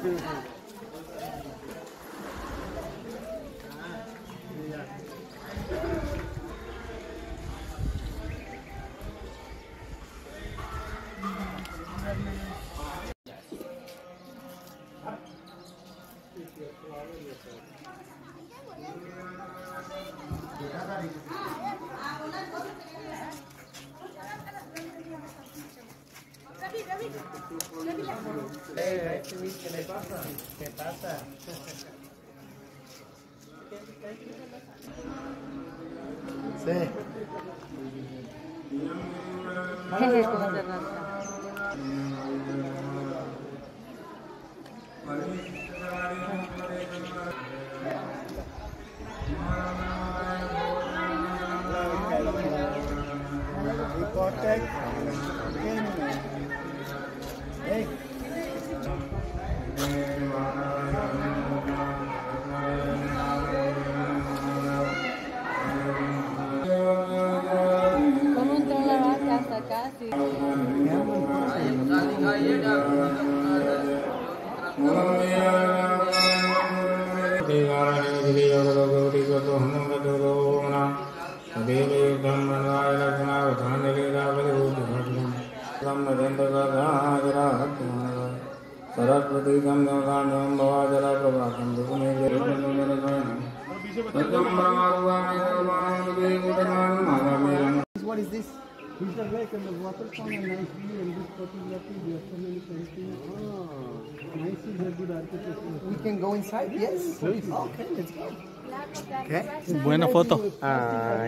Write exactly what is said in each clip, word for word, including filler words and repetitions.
Eh, ¿qué le pasa? ¿Qué pasa? Sí. Hey. ¿Cómo entró la vaca hasta acá? Sí. Saraswati गंगांडम भवाजला प्रभातम दुमे What is this? These are like in the water pond and nice view and this photography, we have so many paintings. Oh, nice is a good architecture. We can go inside? Yes. Please. Okay, let's go. Okay. Buena foto. Ay.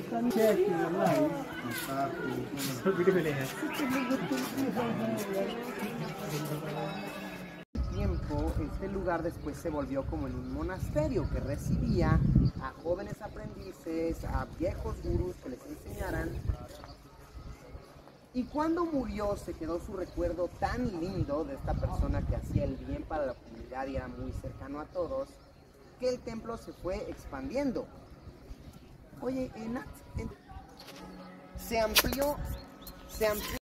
Tiempo, este lugar después se volvió como en un monasterio que recibía a jóvenes aprendices, a viejos gurús que les enseñaran. Y cuando murió se quedó su recuerdo tan lindo de esta persona que hacía el bien para la comunidad y era muy cercano a todos, que el templo se fue expandiendo. Oye, en, en, se amplió, se amplió.